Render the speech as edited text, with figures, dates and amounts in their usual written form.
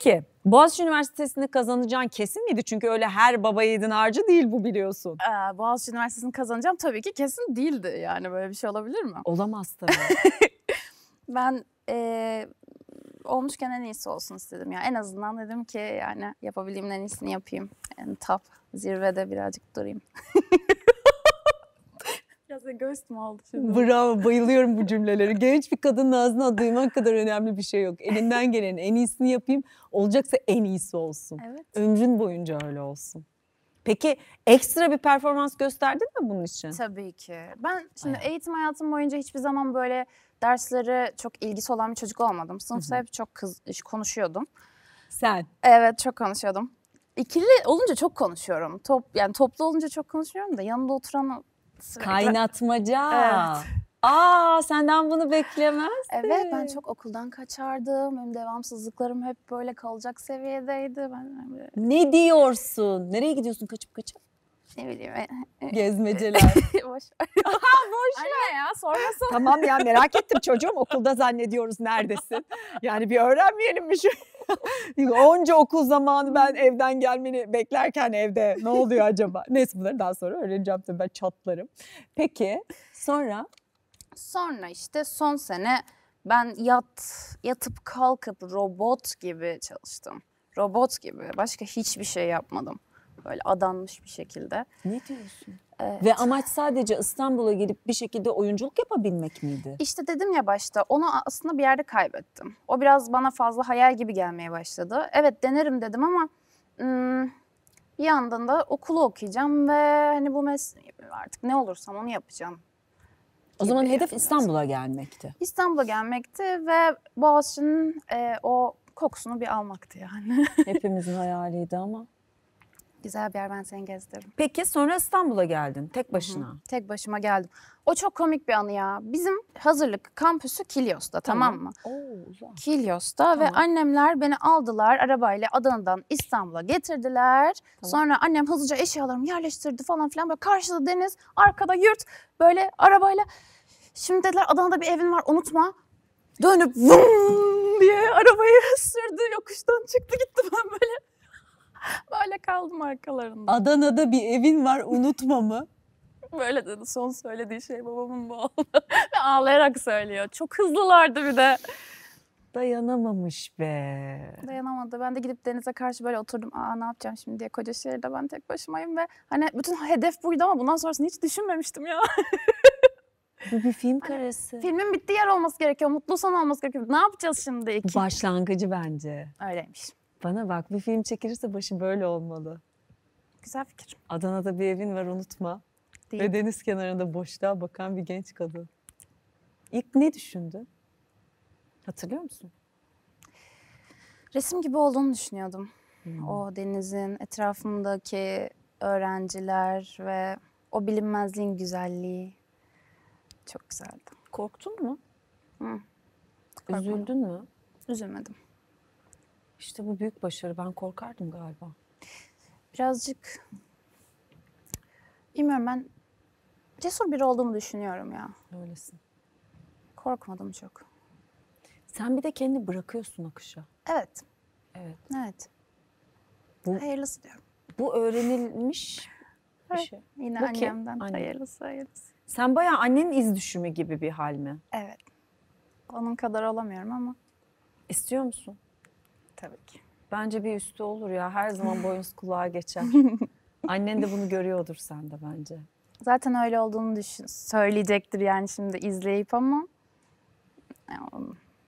Peki Boğaziçi Üniversitesi'ni kazanacağın kesin miydi? Çünkü öyle her baba yiğidin harcı değil bu, biliyorsun. Boğaziçi Üniversitesi'ni kazanacağım tabii ki kesin değildi, yani böyle bir şey olabilir mi? Olamaz tabii. Ben olmuşken en iyisi olsun istedim ya. En azından dedim ki yani yapabildiğimin en iyisini yapayım. Yani top, zirvede birazcık durayım. Biraz egoist mi oldu şimdi? Bravo, bayılıyorum bu cümleleri. Genç bir kadının ağzından duymak kadar önemli bir şey yok. Elinden gelenin en iyisini yapayım, olacaksa en iyisi olsun. Evet. Ömrün boyunca öyle olsun. Peki ekstra bir performans gösterdin mi bunun için? Tabii ki. Ben şimdi eğitim hayatım boyunca hiçbir zaman böyle derslere çok ilgisi olan bir çocuk olmadım. Sınıfta hep çok konuşuyordum. Sen? Evet, çok konuşuyordum. İkili olunca çok konuşuyorum. Yani toplu olunca çok konuşuyorum da yanında oturan Kaynatmaca. Evet. Senden bunu beklemezdim. Evet, ben çok okuldan kaçardım. Benim devamsızlıklarım hep böyle kalacak seviyedeydi. Ben böyle, Ne diyorsun? Nereye gidiyorsun kaçıp? ne bileyim. Gezmeceler. Boş ver. Boş Anne ya, sormasın. Tamam ya, merak ettim çocuğum, okulda zannediyoruz, neredesin? Yani bir öğrenmeyelim mi şu? Onca okul zamanı ben evden gelmeni beklerken evde ne oluyor acaba? Neyse, bunları daha sonra öğreneceğim tabii, ben çatlarım. Peki sonra? Sonra işte son sene ben yatıp kalkıp robot gibi çalıştım. Robot gibi. Başka hiçbir şey yapmadım. Böyle adanmış bir şekilde. Ne diyorsun? Evet. Ve amaç sadece İstanbul'a gelip bir şekilde oyunculuk yapabilmek miydi? İşte dedim ya başta, onu aslında bir yerde kaybettim. O biraz bana fazla hayal gibi gelmeye başladı. Evet, denerim dedim ama bir yandan da okulu okuyacağım ve hani bu mesleği artık ne olursam onu yapacağım. O zaman gibi hedef yani. İstanbul'a gelmekti. İstanbul'a gelmekti ve Boğaziçi'nin o kokusunu bir almaktı yani. Hepimizin hayaliydi ama. Güzel bir yer, ben seni gezdiririm. Peki sonra İstanbul'a geldin tek başına. Tek başıma geldim. O çok komik bir anı ya. Bizim hazırlık kampüsü Kilyos'ta, tamam mı? Uzak. Kilyos'ta ve annemler beni aldılar arabayla Adana'dan İstanbul'a getirdiler. Sonra annem hızlıca eşyalarımı yerleştirdi falan filan. Böyle karşıda deniz, arkada yurt, böyle arabayla. Şimdi dediler Adana'da bir evin var, unutma. Dönüp vum diye arabayı sürdü, yokuştan çıktı gitti, ben böyle. Böyle kaldım arkalarında. Adana'da bir evin var, unutma mı? Böyle dedi, son söylediği şey babamın bu oldu. Ve ağlayarak söylüyor. Çok hızlılardı bir de. Dayanamamış be. Dayanamadı. Ben de gidip denize karşı böyle oturdum. Ne yapacağım şimdi diye, koca şehirde ben tek başımayım ve hani bütün hedef buydu ama bundan sonrasını hiç düşünmemiştim ya. Bu bir film karesi. Filmin bittiği yer olması gerekiyor. Mutlu son olması gerekiyor. Ne yapacağız şimdi? Başlangıcı bence. Öyleymiş. Bana bak, bir film çekilirse başı böyle olmalı. Güzel fikir. Adana'da bir evin var, unutma. Değil. Ve deniz kenarında boşluğa bakan bir genç kadın. İlk ne düşündün? Hatırlıyor musun? Resim gibi olduğunu düşünüyordum. O denizin etrafındaki öğrenciler ve o bilinmezliğin güzelliği çok güzeldi. Korktun mu? Hı. Üzüldün mü? Üzülmedim. İşte bu büyük başarı. Ben korkardım galiba. Birazcık, bilmiyorum, ben cesur biri olduğumu düşünüyorum ya. Öylesin. Korkmadım çok. Sen bir de kendini bırakıyorsun akışa. Evet. Evet. Evet. Bu- Hayırlısı diyorum. Bu öğrenilmiş bir Evet. şey. Yine Bu kim? annemden Anne. hayırlısı. Sen bayağı annenin iz düşümü gibi bir hal mi? Evet. Onun kadar olamıyorum ama İstiyor musun? tabii ki. Bence bir üstü olur ya. Her zaman boynuz kulağa geçer. Annen de bunu görüyordur sende bence. Zaten öyle olduğunu söyleyecektir yani şimdi izleyip ama yani